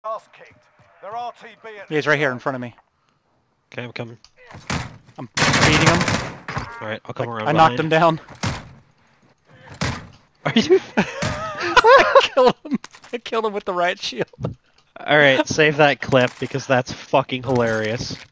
Ass kicked. They're RTB at He's right here in front of me. Okay, I'm coming. I'm beating him. Alright, I'll come around. I knocked him down. Are you? I killed him. I killed him with the riot shield. Alright, save that clip because that's fucking hilarious.